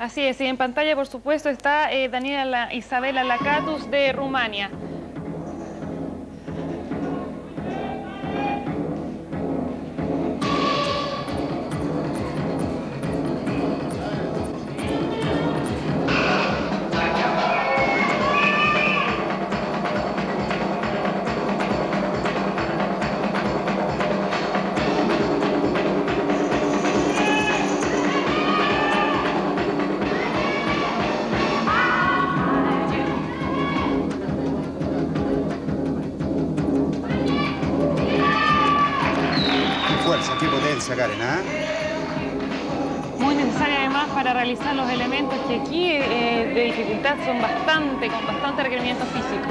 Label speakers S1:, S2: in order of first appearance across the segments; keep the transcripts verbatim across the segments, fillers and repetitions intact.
S1: Así es, y en pantalla, por supuesto, está eh, Daniela Isabela Lakatos de Rumania.
S2: Qué potencia, Karen, ¿ah?
S1: Muy necesaria además para realizar los elementos que aquí eh, de dificultad son bastante, con bastante requerimiento físico.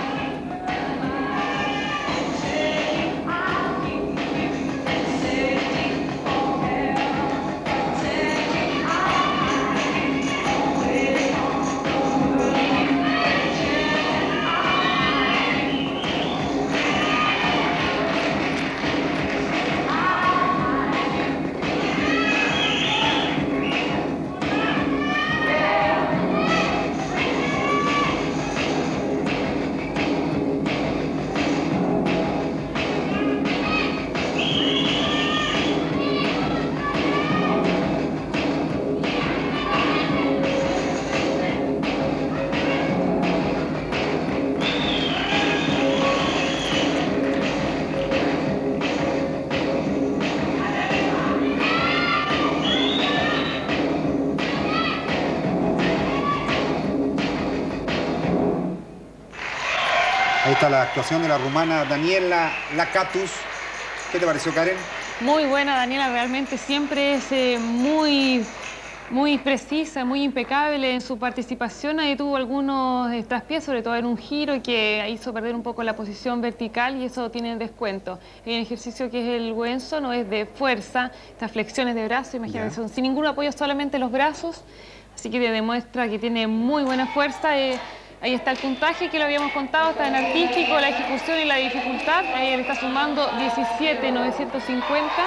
S2: Ahí está la actuación de la rumana Daniela Lakatos. ¿Qué te pareció, Karen?
S1: Muy buena, Daniela, realmente siempre es eh, muy, muy precisa, muy impecable en su participación. Ahí tuvo algunos eh, traspiés, sobre todo en un giro que hizo perder un poco la posición vertical y eso tiene descuento. El ejercicio que es el Wenso no es de fuerza, estas flexiones de brazo, imagínate, son sin ningún apoyo, solamente los brazos, así que demuestra que tiene muy buena fuerza. Eh, Ahí está el puntaje que lo habíamos contado, está en artístico, la ejecución y la dificultad. Ahí le está sumando diecisiete mil novecientos cincuenta.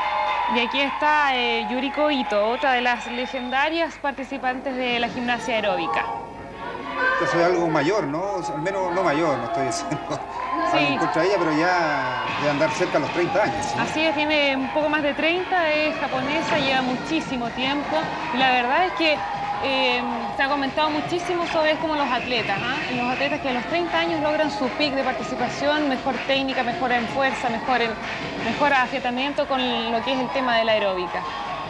S1: Y aquí está eh, Yuriko Ito, otra de las legendarias participantes de la gimnasia aeróbica.
S2: Esto es algo mayor, ¿no? O sea, al menos no mayor, no estoy diciendo
S1: Sí.
S2: algo contra ella, pero ya de andar cerca de los treinta años, ¿sí?
S1: Así es, tiene un poco más de treinta, es japonesa, lleva muchísimo tiempo. Y la verdad es que Eh, se ha comentado muchísimo sobre como los atletas, ¿eh? Los atletas que a los treinta años logran su pic de participación, mejor técnica, mejora en fuerza, mejor en, mejor afiatamiento con lo que es el tema de la aeróbica.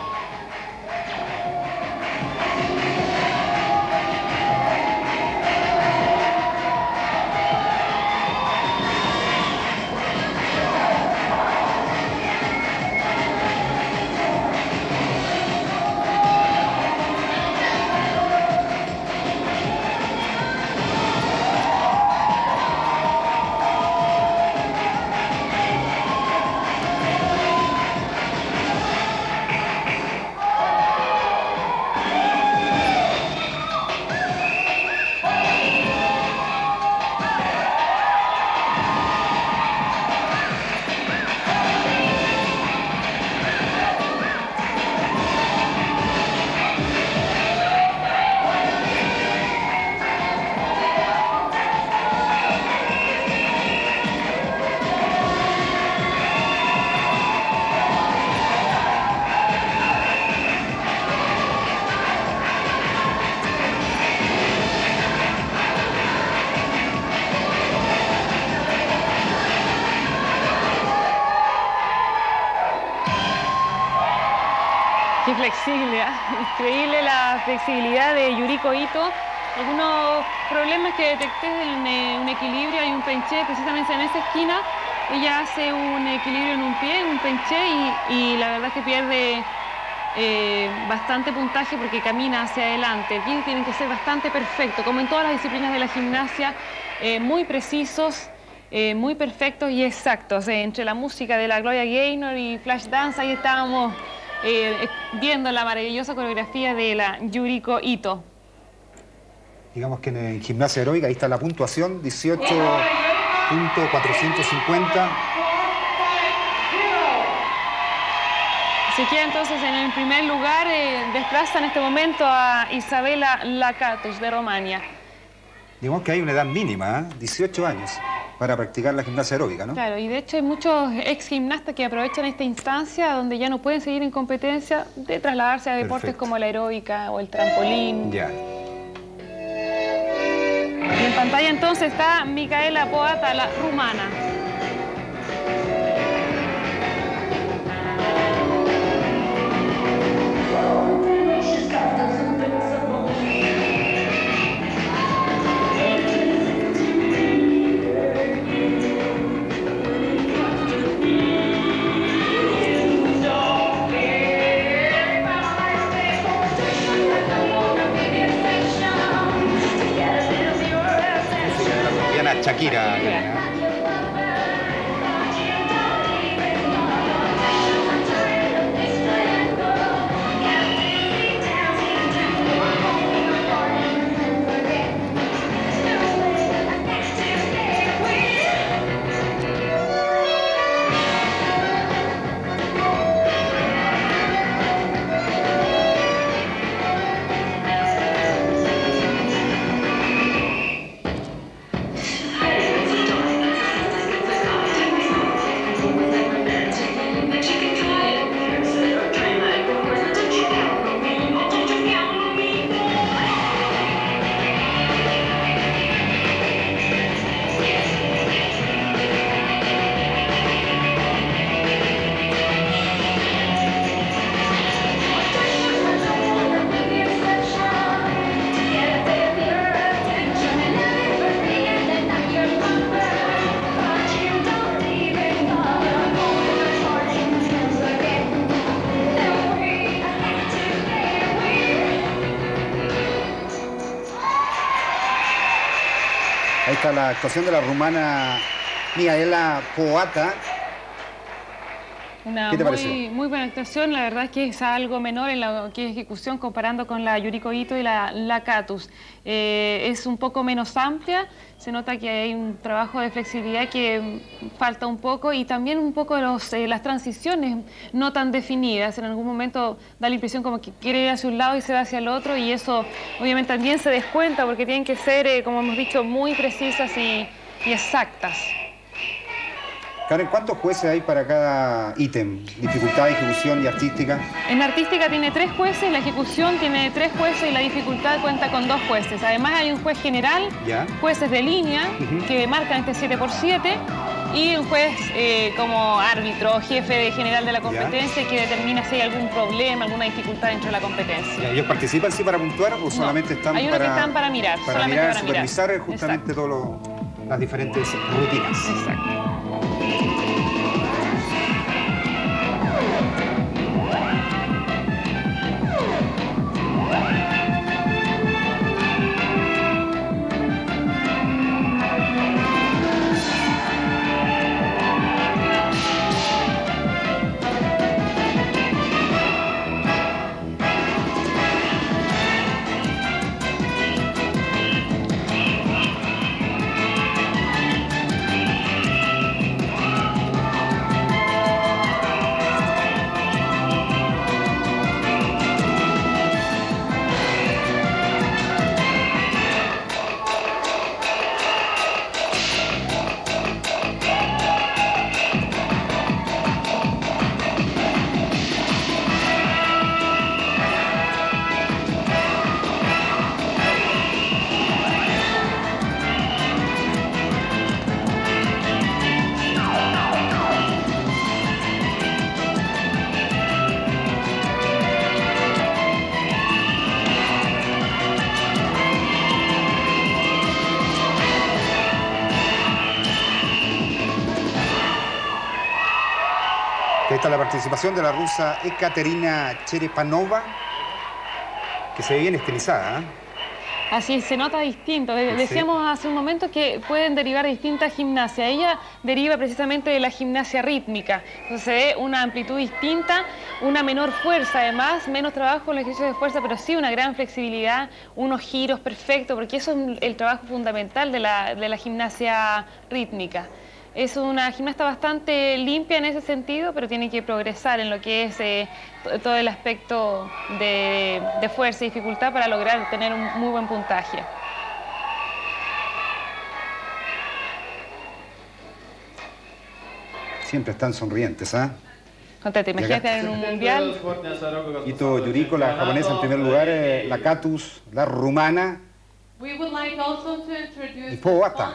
S1: Qué flexible, ¿eh? Increíble la flexibilidad de Yuriko Ito. Algunos problemas que detecté en eh, un equilibrio, hay un penché precisamente en esa esquina. Ella hace un equilibrio en un pie, un penché, y, y la verdad es que pierde eh, bastante puntaje porque camina hacia adelante. Aquí tienen que ser bastante perfectos, como en todas las disciplinas de la gimnasia, eh, muy precisos, eh, muy perfectos y exactos. Eh, entre la música de la Gloria Gaynor y Flashdance, ahí estábamos Eh, viendo la maravillosa coreografía de la Yuriko Ito.
S2: Digamos que en, en gimnasia aeróbica, ahí está la puntuación, dieciocho punto cuatrocientos cincuenta.
S1: Así Chequea entonces en el primer lugar, eh, desplaza en este momento a Isabela Lakatos de Romania.
S2: Digamos que hay una edad mínima, ¿eh? dieciocho años, para practicar la gimnasia aeróbica, ¿no?
S1: Claro, y de hecho hay muchos ex gimnastas que aprovechan esta instancia donde ya no pueden seguir en competencia de trasladarse a deportes
S2: Perfecto.
S1: como la aeróbica o el trampolín.
S2: Ya.
S1: Y en pantalla entonces está Micaela Poata, la rumana.
S2: Shakira.
S1: Yeah.
S2: Ahí está la actuación de la rumana Micaela Poata.
S1: Una
S2: ¿Qué te
S1: muy,
S2: pareció?
S1: muy buena actuación, la verdad es que es algo menor en la que es ejecución comparando con la Yuriko Ito y la Lakatos. Eh, es un poco menos amplia, se nota que hay un trabajo de flexibilidad que falta un poco y también un poco de los, eh, las transiciones no tan definidas. En algún momento da la impresión como que quiere ir hacia un lado y se va hacia el otro y eso obviamente también se descuenta porque tienen que ser, eh, como hemos dicho, muy precisas y, y exactas.
S2: Karen, ¿cuántos jueces hay para cada ítem? Dificultad, ejecución y artística.
S1: En artística tiene tres jueces, la ejecución tiene tres jueces y la dificultad cuenta con dos jueces. Además hay un juez general,
S2: ¿Ya?
S1: jueces de línea,
S2: Uh-huh.
S1: que marcan este siete por siete, y un juez eh, como árbitro, jefe de general de la competencia, que determina si hay algún problema, alguna dificultad dentro de la competencia.
S2: ¿Ellos participan sí para puntuar o solamente
S1: No,
S2: están
S1: hay unos
S2: para,
S1: que están para mirar,
S2: para
S1: solamente
S2: mirar,
S1: para mirar.
S2: supervisar justamente todas las diferentes rutinas?
S1: Exacto.
S2: Ahí está la participación de la rusa Ekaterina Cherepanova, que se ve bien estilizada, ¿eh?
S1: Así se nota distinto.
S2: Sí.
S1: Decíamos hace un momento que pueden derivar de distintas gimnasias. Ella deriva precisamente de la gimnasia rítmica. Entonces se ve una amplitud distinta, una menor fuerza además, menos trabajo en el ejercicio de fuerza, pero sí una gran flexibilidad, unos giros perfectos, porque eso es el trabajo fundamental de la, de la gimnasia rítmica. es una gimnasta bastante limpia en ese sentido, pero tiene que progresar en lo que es eh, todo el aspecto de, de fuerza y dificultad para lograr tener un muy buen puntaje.
S2: Siempre están sonrientes, ¿ah?
S1: ¿eh? Te imaginas en un mundial.
S2: Ito Yuriko, la japonesa en primer lugar, eh, la Katus, la rumana.
S3: We would like also to introduce
S2: Y Powata.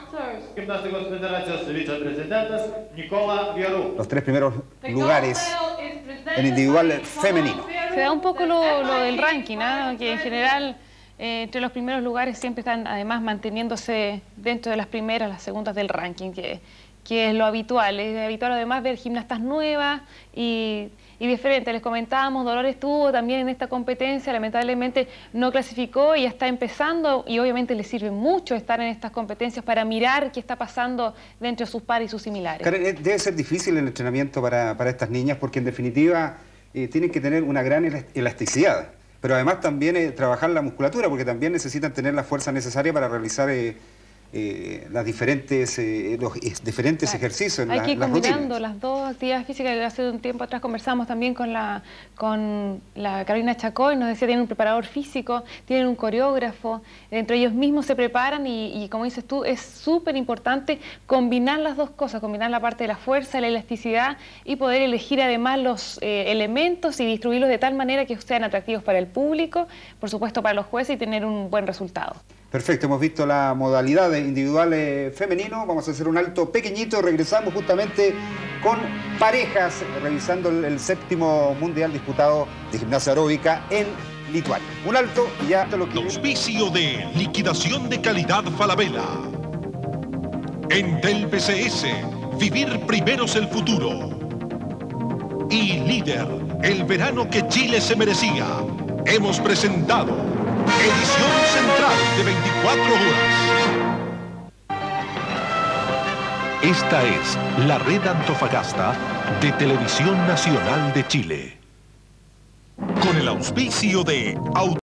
S2: Los tres primeros lugares en individual femenino.
S1: Se da un poco lo, lo del ranking, ¿eh? Que en general eh, entre los primeros lugares siempre están además manteniéndose dentro de las primeras, las segundas del ranking, que, que es lo habitual. Es habitual además ver gimnastas nuevas y, y diferentes. Les comentábamos, Dolores estuvo también en esta competencia, lamentablemente no clasificó y ya está empezando, y obviamente le sirve mucho estar en estas competencias para mirar qué está pasando dentro de sus pares y sus similares.
S2: Karen, debe ser difícil el entrenamiento para, para estas niñas porque en definitiva eh, tienen que tener una gran elasticidad, pero además también eh, trabajar la musculatura porque también necesitan tener la fuerza necesaria para realizar eh, Eh, las diferentes, eh, los diferentes claro. ejercicios en
S1: Hay
S2: la,
S1: que ir
S2: las
S1: combinando
S2: rutinas.
S1: las dos actividades físicas. Hace un tiempo atrás conversamos también con la, con la Carolina Chacó y nos decía, tienen un preparador físico, tienen un coreógrafo, entre ellos mismos se preparan y, y como dices tú, es súper importante combinar las dos cosas, combinar la parte de la fuerza, la elasticidad y poder elegir además los eh, elementos y distribuirlos de tal manera que sean atractivos para el público, por supuesto para los jueces y tener un buen resultado.
S2: Perfecto, hemos visto la modalidad individual eh, femenino, vamos a hacer un alto pequeñito, regresamos justamente con parejas, revisando el, el séptimo mundial disputado de gimnasia aeróbica en Lituania. Un alto y ya te lo quiero.
S4: Auspicio de Liquidación de Calidad Falabella. Entel P C S, vivir primero es el futuro. Y Líder, el verano que Chile se merecía. Hemos presentado edición central de veinticuatro horas. Esta es la red Antofagasta de Televisión Nacional de Chile. Con el auspicio de